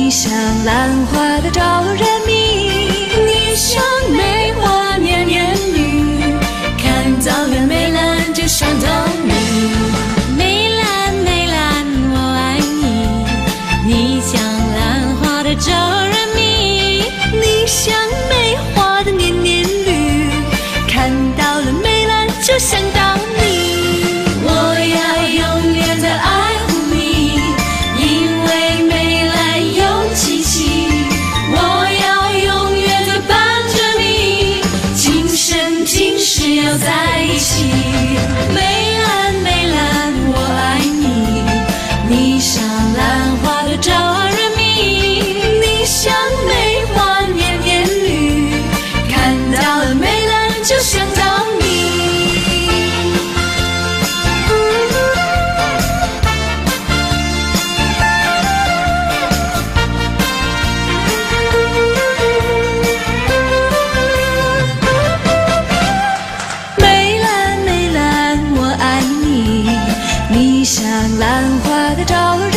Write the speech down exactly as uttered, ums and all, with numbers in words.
你像兰花的招人迷，你像梅花年年绿，看到了梅兰就想到你。 梅兰梅兰我爱你，你像兰花的招人迷， 你像梅花的年年绿，看到了梅兰就想到你。我要永远的爱护你，因为梅兰有气息。我要永远的伴着你，今生今世要在一起。梅兰梅兰我爱你，你像兰花的招人迷，你像梅花年年绿，看到了梅兰就想到你。梅兰梅兰我爱你，你像兰花的招人